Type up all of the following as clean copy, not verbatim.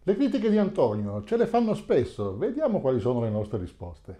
Le critiche di Antonio ce le fanno spesso, vediamo quali sono le nostre risposte.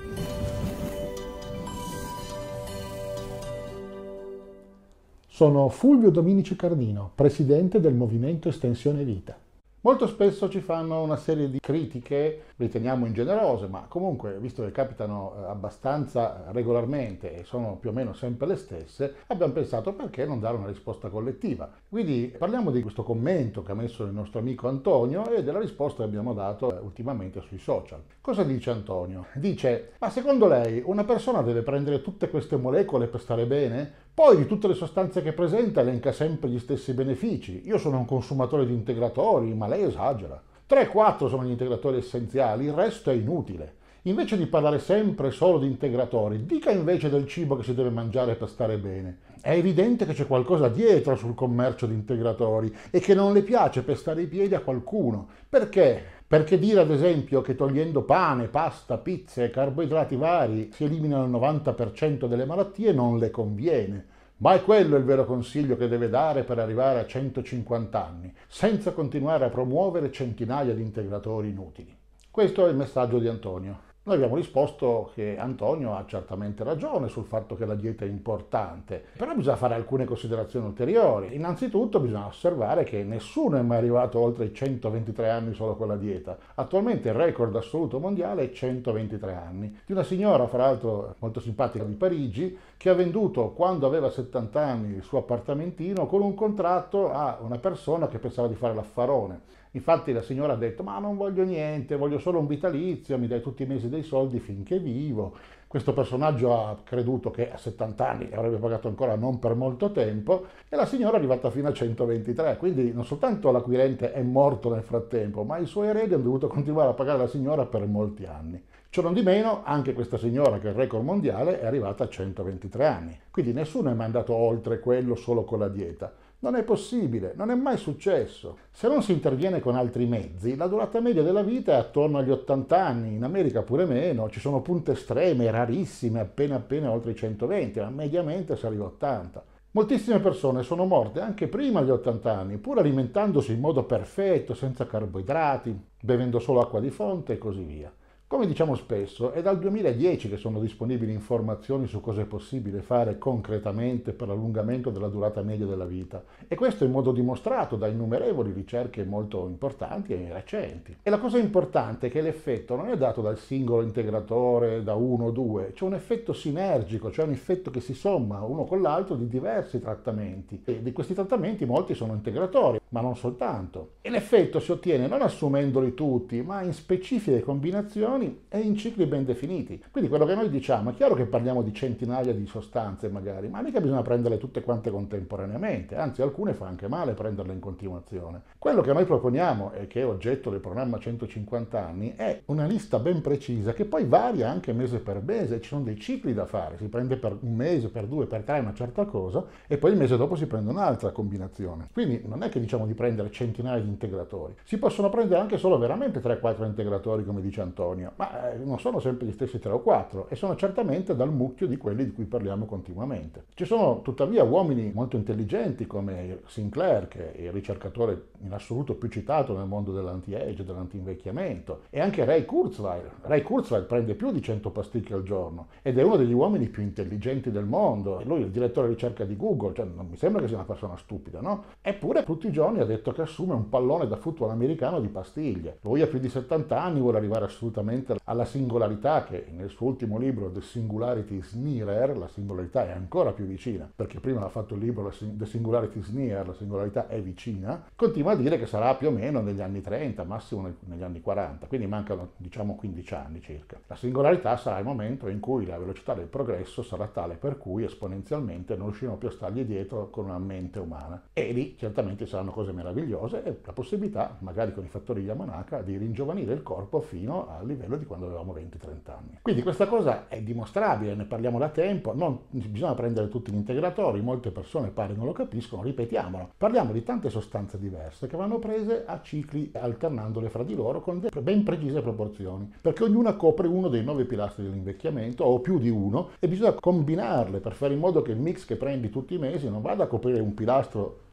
Sono Fulvio Dominici Cardino, presidente del Movimento Estensione Vita. Molto spesso ci fanno una serie di critiche, riteniamo ingenerose, ma comunque, visto che capitano abbastanza regolarmente e sono più o meno sempre le stesse, abbiamo pensato perché non dare una risposta collettiva. Quindi parliamo di questo commento che ha messo il nostro amico Antonio e della risposta che abbiamo dato ultimamente sui social. Cosa dice Antonio? Dice: ma secondo lei una persona deve prendere tutte queste molecole per stare bene? Poi di tutte le sostanze che presenta elenca sempre gli stessi benefici. Io sono un consumatore di integratori, ma lei esagera. 3-4 sono gli integratori essenziali, il resto è inutile. Invece di parlare sempre solo di integratori, dica invece del cibo che si deve mangiare per stare bene. È evidente che c'è qualcosa dietro sul commercio di integratori e che non le piace pestare i piedi a qualcuno. Perché? Perché dire ad esempio che togliendo pane, pasta, pizze e carboidrati vari si eliminano il 90% delle malattie non le conviene. Ma è quello il vero consiglio che deve dare per arrivare a 150 anni, senza continuare a promuovere centinaia di integratori inutili. Questo è il messaggio di Antonio. Noi abbiamo risposto che Antonio ha certamente ragione sul fatto che la dieta è importante, però bisogna fare alcune considerazioni ulteriori. Innanzitutto bisogna osservare che nessuno è mai arrivato oltre i 123 anni solo con la dieta. Attualmente il record assoluto mondiale è 123 anni, di una signora, fra l'altro molto simpatica, di Parigi, che ha venduto quando aveva 70 anni il suo appartamentino con un contratto a una persona che pensava di fare l'affarone. Infatti la signora ha detto: ma non voglio niente, voglio solo un vitalizio, mi dai tutti i mesi dei soldi finché vivo. Questo personaggio ha creduto che a 70 anni avrebbe pagato ancora non per molto tempo e la signora è arrivata fino a 123, quindi non soltanto l'acquirente è morto nel frattempo, ma i suoi eredi hanno dovuto continuare a pagare la signora per molti anni. Ciò non di meno, anche questa signora, che è il record mondiale, è arrivata a 123 anni. Quindi nessuno è mai andato oltre quello solo con la dieta. Non è possibile, non è mai successo. Se non si interviene con altri mezzi, la durata media della vita è attorno agli 80 anni, in America pure meno, ci sono punte estreme, rarissime, appena oltre i 120, ma mediamente si arriva a 80. Moltissime persone sono morte anche prima degli 80 anni, pur alimentandosi in modo perfetto, senza carboidrati, bevendo solo acqua di fonte e così via. Come diciamo spesso, è dal 2010 che sono disponibili informazioni su cosa è possibile fare concretamente per l'allungamento della durata media della vita, e questo in modo dimostrato da innumerevoli ricerche molto importanti e recenti. E la cosa importante è che l'effetto non è dato dal singolo integratore, da uno o due, c'è un effetto sinergico, cioè un effetto che si somma uno con l'altro di diversi trattamenti, e di questi trattamenti molti sono integratori, ma non soltanto. E l'effetto si ottiene non assumendoli tutti, ma in specifiche combinazioni e in cicli ben definiti. Quindi quello che noi diciamo, è chiaro che parliamo di centinaia di sostanze magari, ma mica bisogna prenderle tutte quante contemporaneamente, anzi alcune fa anche male prenderle in continuazione. Quello che noi proponiamo, e che è oggetto del programma 150 anni, è una lista ben precisa che poi varia anche mese per mese, ci sono dei cicli da fare, si prende per un mese, per due, per tre una certa cosa e poi il mese dopo si prende un'altra combinazione. Quindi non è che diciamo di prendere centinaia di integratori, si possono prendere anche solo veramente 3-4 integratori come dice Antonio, ma non sono sempre gli stessi 3 o 4 e sono certamente dal mucchio di quelli di cui parliamo continuamente. Ci sono tuttavia uomini molto intelligenti come Sinclair, che è il ricercatore in assoluto più citato nel mondo dell'anti-age, dell'anti-invecchiamento, e anche Ray Kurzweil. Ray Kurzweil prende più di 100 pasticche al giorno ed è uno degli uomini più intelligenti del mondo. Lui è il direttore di ricerca di Google, cioè non mi sembra che sia una persona stupida, no? Eppure tutti i giorni ha detto che assume un pallone da football americano di pastiglie. Lui ha più di 70 anni, vuole arrivare assolutamente alla singolarità che nel suo ultimo libro The Singularity is Nearer, la singolarità è ancora più vicina, perché prima ha fatto il libro The Singularity is Near, la singolarità è vicina, continua a dire che sarà più o meno negli anni 30, massimo negli anni 40, quindi mancano diciamo 15 anni circa. La singolarità sarà il momento in cui la velocità del progresso sarà tale per cui esponenzialmente non riusciremo più a stargli dietro con una mente umana, e lì certamente saranno cose meravigliose e la possibilità, magari con i fattori Yamanaka, di ringiovanire il corpo fino al livello di quando avevamo 20-30 anni. Quindi questa cosa è dimostrabile, ne parliamo da tempo, non bisogna prendere tutti gli integratori, molte persone pare non lo capiscono, ripetiamolo. Parliamo di tante sostanze diverse che vanno prese a cicli alternandole fra di loro con ben precise proporzioni, perché ognuna copre uno dei 9 pilastri dell'invecchiamento o più di uno e bisogna combinarle per fare in modo che il mix che prendi tutti i mesi non vada a coprire un pilastro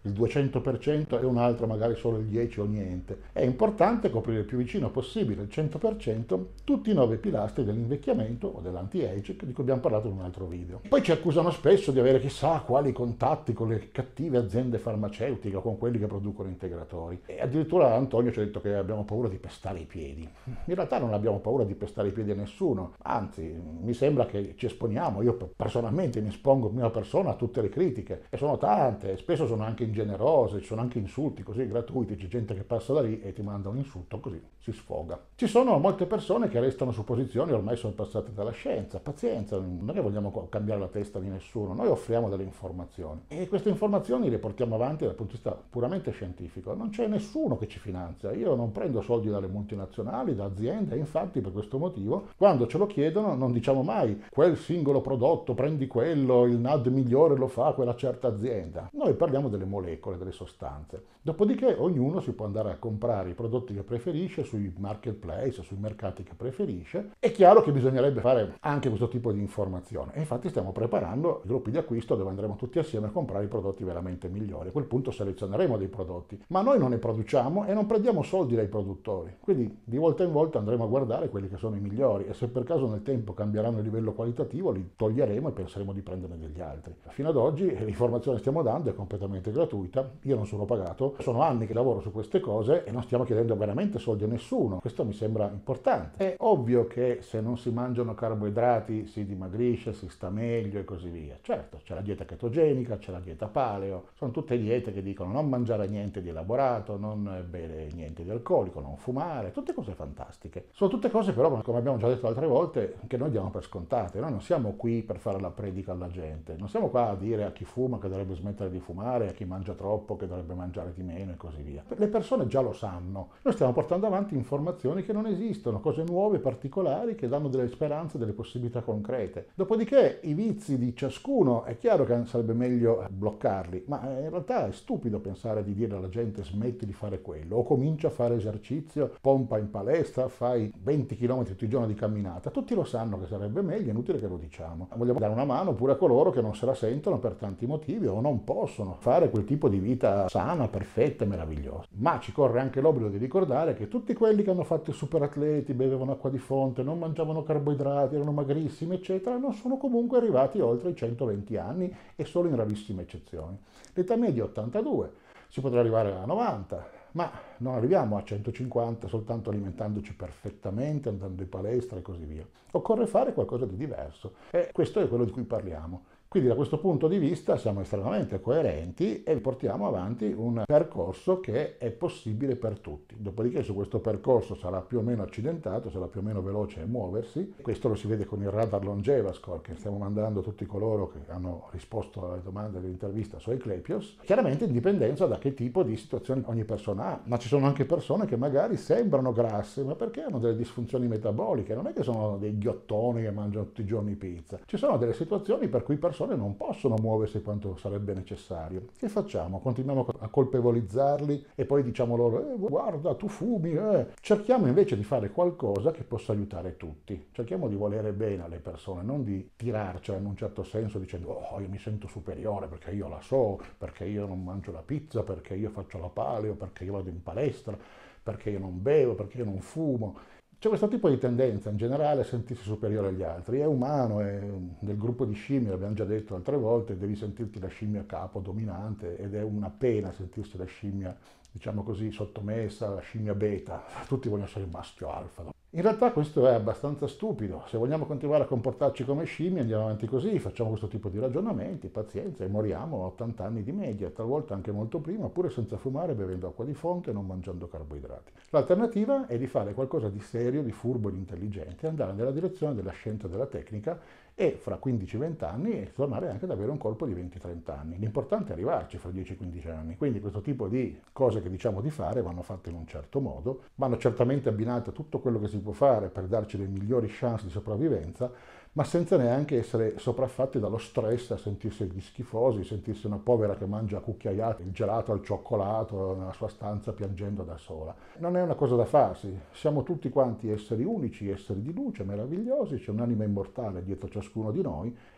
il 200% e un altro magari solo il 10 o niente. È importante coprire il più vicino possibile, il 100%, tutti i 9 pilastri dell'invecchiamento o dell'anti-age di cui abbiamo parlato in un altro video. Poi ci accusano spesso di avere chissà quali contatti con le cattive aziende farmaceutiche o con quelli che producono integratori. E addirittura Antonio ci ha detto che abbiamo paura di pestare i piedi. In realtà non abbiamo paura di pestare i piedi a nessuno, anzi mi sembra che ci esponiamo, io personalmente mi espongo in prima persona a tutte le critiche, e sono tante, spesso sono anche ingenerose, ci sono anche insulti così gratuiti, c'è gente che passa da lì e ti manda un insulto così si sfoga. Ci sono molte persone che restano su posizioni ormai sono passate dalla scienza, pazienza, non è che vogliamo cambiare la testa di nessuno, noi offriamo delle informazioni e queste informazioni le portiamo avanti dal punto di vista puramente scientifico, non c'è nessuno che ci finanzia, io non prendo soldi dalle multinazionali, da aziende, e infatti per questo motivo quando ce lo chiedono non diciamo mai quel singolo prodotto, prendi quello, il NAD migliore lo fa quella certa azienda, noi parliamo delle molecole, delle sostanze, dopodiché ognuno si può andare a comprare i prodotti che preferisce sui marketplace, sui mercati che preferisce. È chiaro che bisognerebbe fare anche questo tipo di informazione e infatti stiamo preparando gruppi di acquisto dove andremo tutti assieme a comprare i prodotti veramente migliori. A quel punto selezioneremo dei prodotti, ma noi non ne produciamo e non prendiamo soldi dai produttori, quindi di volta in volta andremo a guardare quelli che sono i migliori e se per caso nel tempo cambieranno il livello qualitativo li toglieremo e penseremo di prenderne degli altri. Fino ad oggi l'informazione che stiamo dando è completamente gratuita, io non sono pagato, sono anni che lavoro su queste cose e non stiamo chiedendo veramente soldi a nessuno. Questo mi sembra importante. È ovvio che se non si mangiano carboidrati si dimagrisce, si sta meglio e così via. Certo, c'è la dieta chetogenica, c'è la dieta paleo, sono tutte diete che dicono non mangiare niente di elaborato, non bere niente di alcolico, non fumare, tutte cose fantastiche. Sono tutte cose però, come abbiamo già detto altre volte, che noi diamo per scontate. Noi non siamo qui per fare la predica alla gente, non siamo qua a dire a chi fuma che dovrebbe smettere di fumare, a chi mangia troppo che dovrebbe mangiare di meno e così via. Le persone già lo sanno. Noi stiamo portando avanti informazioni che non esistono, cose nuove, particolari, che danno delle speranze, delle possibilità concrete. Dopodiché i vizi di ciascuno, è chiaro che sarebbe meglio bloccarli, ma in realtà è stupido pensare di dire alla gente smetti di fare quello, o comincia a fare esercizio, pompa in palestra, fai 20 km tutti i giorni di camminata. Tutti lo sanno che sarebbe meglio, è inutile che lo diciamo. Vogliamo dare una mano pure a coloro che non se la sentono per tanti motivi o non possono fare quel tipo di vita sana, perfetta e meravigliosa. Ma ci corre anche l'obbligo di ricordare che tutti quelli che hanno fatto i superatleti, bevevano acqua di fonte, non mangiavano carboidrati, erano magrissimi, eccetera, non sono comunque arrivati oltre i 120 anni e solo in rarissime eccezioni. L'età media è 82, si potrà arrivare a 90, ma non arriviamo a 150 soltanto alimentandoci perfettamente, andando in palestra e così via. Occorre fare qualcosa di diverso e questo è quello di cui parliamo. Quindi da questo punto di vista siamo estremamente coerenti e portiamo avanti un percorso che è possibile per tutti. Dopodiché su questo percorso sarà più o meno accidentato, sarà più o meno veloce a muoversi. Questo lo si vede con il radar Longevascore che stiamo mandando a tutti coloro che hanno risposto alle domande dell'intervista su Asclepios. Chiaramente in dipendenza da che tipo di situazione ogni persona ha. Ma ci sono anche persone che magari sembrano grasse, ma perché hanno delle disfunzioni metaboliche? Non è che sono dei ghiottoni che mangiano tutti i giorni pizza. Ci sono delle situazioni per cui persone non possono muoversi quanto sarebbe necessario. Che facciamo? Continuiamo a colpevolizzarli e poi diciamo loro guarda tu fumi. Cerchiamo invece di fare qualcosa che possa aiutare tutti. Cerchiamo di volere bene alle persone, non di tirarcela in un certo senso dicendo oh io mi sento superiore perché io la so, perché io non mangio la pizza, perché io faccio la paleo, perché io vado in palestra, perché io non bevo, perché io non fumo. C'è questo tipo di tendenza in generale a sentirsi superiore agli altri, è umano, è del gruppo di scimmie, l'abbiamo già detto altre volte, devi sentirti la scimmia capo, dominante, ed è una pena sentirsi la scimmia, diciamo così, sottomessa, la scimmia beta, tutti vogliono essere il maschio alfa. No? In realtà questo è abbastanza stupido, se vogliamo continuare a comportarci come scimmie andiamo avanti così, facciamo questo tipo di ragionamenti, pazienza e moriamo a 80 anni di media, talvolta anche molto prima, pure senza fumare, bevendo acqua di fonte e non mangiando carboidrati. L'alternativa è di fare qualcosa di serio, di furbo e di intelligente, andare nella direzione della scienza e della tecnica e fra 15-20 anni tornare anche ad avere un corpo di 20-30 anni. L'importante è arrivarci fra 10-15 anni, quindi questo tipo di cose che diciamo di fare vanno fatte in un certo modo, vanno certamente abbinate a tutto quello che si può fare per darci le migliori chance di sopravvivenza, ma senza neanche essere sopraffatti dallo stress, a sentirsi schifosi, sentirsi una povera che mangia a cucchiaiate il gelato al cioccolato nella sua stanza piangendo da sola. Non è una cosa da farsi, siamo tutti quanti esseri unici, esseri di luce, meravigliosi, c'è un'anima immortale dietro ciascuno di noi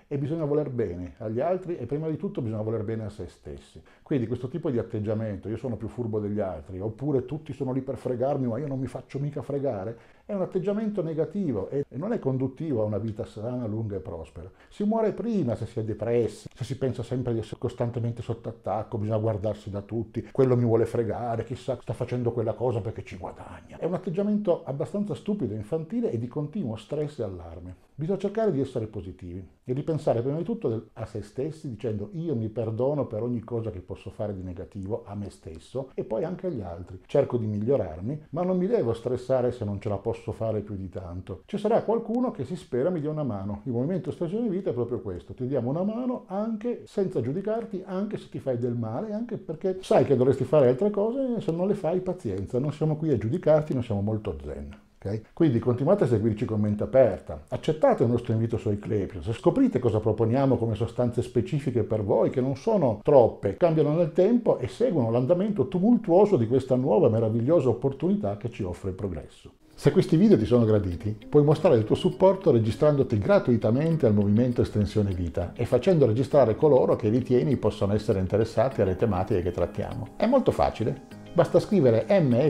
e bisogna voler bene agli altri e prima di tutto bisogna voler bene a se stessi. Quindi questo tipo di atteggiamento, io sono più furbo degli altri, oppure tutti sono lì per fregarmi ma io non mi faccio mica fregare, è un atteggiamento negativo e non è conduttivo a una vita sana, lunga e prospera. Si muore prima se si è depressi, se si pensa sempre di essere costantemente sotto attacco, bisogna guardarsi da tutti, quello mi vuole fregare, chissà sta facendo quella cosa perché ci guadagna. È un atteggiamento abbastanza stupido, infantile e di continuo stress e allarme. Bisogna cercare di essere positivi e di pensare prima di tutto a se stessi dicendo io mi perdono per ogni cosa che posso fare di negativo a me stesso e poi anche agli altri. Cerco di migliorarmi, ma non mi devo stressare se non ce la posso fare più di tanto. Ci sarà qualcuno che si spera mi dia una mano. Il Movimento Estensione Vita è proprio questo, ti diamo una mano anche senza giudicarti, anche se ti fai del male, anche perché sai che dovresti fare altre cose e se non le fai pazienza, non siamo qui a giudicarti, non siamo molto zen. Okay? Quindi continuate a seguirci con mente aperta, accettate il nostro invito su Eclepios, scoprite cosa proponiamo come sostanze specifiche per voi che non sono troppe, cambiano nel tempo e seguono l'andamento tumultuoso di questa nuova meravigliosa opportunità che ci offre il progresso. Se questi video ti sono graditi, puoi mostrare il tuo supporto registrandoti gratuitamente al Movimento Estensione Vita e facendo registrare coloro che ritieni possano essere interessati alle tematiche che trattiamo. È molto facile. Basta scrivere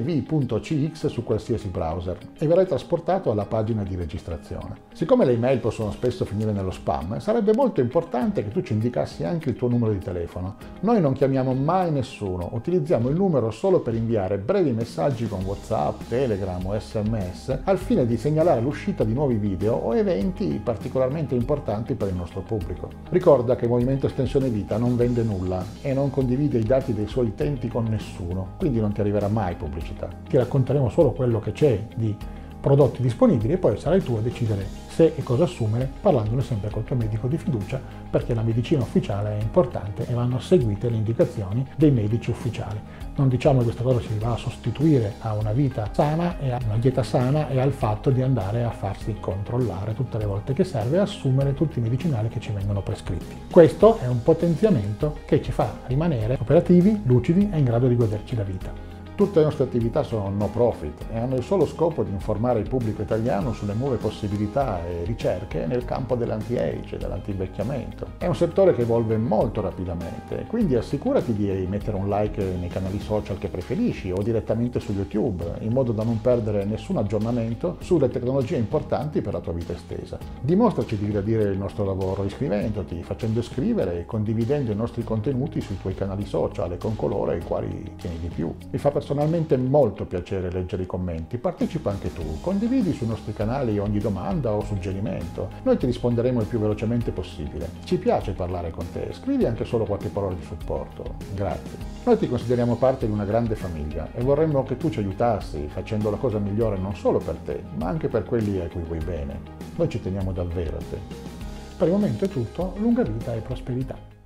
mev.cx su qualsiasi browser e verrai trasportato alla pagina di registrazione. Siccome le email possono spesso finire nello spam, sarebbe molto importante che tu ci indicassi anche il tuo numero di telefono. Noi non chiamiamo mai nessuno, utilizziamo il numero solo per inviare brevi messaggi con WhatsApp, Telegram o SMS al fine di segnalare l'uscita di nuovi video o eventi particolarmente importanti per il nostro pubblico. Ricorda che il Movimento Estensione Vita non vende nulla e non condivide i dati dei suoi utenti con nessuno. Quindi non ti arriverà mai pubblicità. Ti racconteremo solo quello che c'è di prodotti disponibili e poi sarai tu a decidere se e cosa assumere, parlandone sempre col tuo medico di fiducia, perché la medicina ufficiale è importante e vanno seguite le indicazioni dei medici ufficiali. Non diciamo che questa cosa si va a sostituire a una vita sana e a una dieta sana e al fatto di andare a farsi controllare tutte le volte che serve e assumere tutti i medicinali che ci vengono prescritti. Questo è un potenziamento che ci fa rimanere operativi, lucidi e in grado di goderci la vita. Tutte le nostre attività sono no profit e hanno il solo scopo di informare il pubblico italiano sulle nuove possibilità e ricerche nel campo dell'anti-age e dell'antivecchiamento. È un settore che evolve molto rapidamente, quindi assicurati di mettere un like nei canali social che preferisci o direttamente su YouTube, in modo da non perdere nessun aggiornamento sulle tecnologie importanti per la tua vita estesa. Dimostraci di gradire il nostro lavoro iscrivendoti, facendo iscrivere e condividendo i nostri contenuti sui tuoi canali social e con coloro ai quali tieni di più. Mi fa personalmente molto piacere leggere i commenti, partecipa anche tu, condividi sui nostri canali ogni domanda o suggerimento, noi ti risponderemo il più velocemente possibile. Ci piace parlare con te, scrivi anche solo qualche parola di supporto, grazie. Noi ti consideriamo parte di una grande famiglia e vorremmo che tu ci aiutassi facendo la cosa migliore non solo per te, ma anche per quelli a cui vuoi bene. Noi ci teniamo davvero a te. Per il momento è tutto, lunga vita e prosperità.